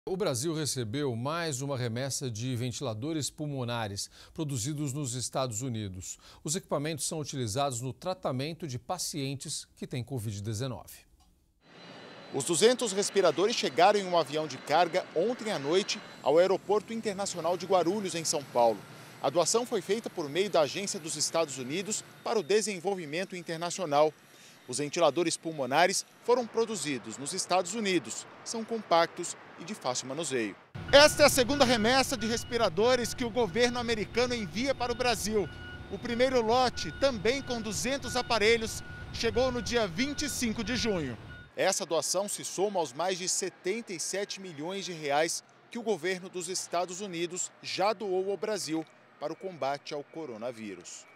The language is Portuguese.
O Brasil recebeu mais uma remessa de ventiladores pulmonares produzidos nos Estados Unidos. Os equipamentos são utilizados no tratamento de pacientes que têm Covid-19. Os 200 respiradores chegaram em um avião de carga ontem à noite ao Aeroporto Internacional de Guarulhos, em São Paulo. A doação foi feita por meio da Agência dos Estados Unidos para o Desenvolvimento Internacional. Os ventiladores pulmonares foram produzidos nos Estados Unidos, são compactos e de fácil manuseio. Esta é a segunda remessa de respiradores que o governo americano envia para o Brasil. O primeiro lote, também com 200 aparelhos, chegou no dia 25 de junho. Essa doação se soma aos mais de 77 milhões de reais que o governo dos Estados Unidos já doou ao Brasil para o combate ao coronavírus.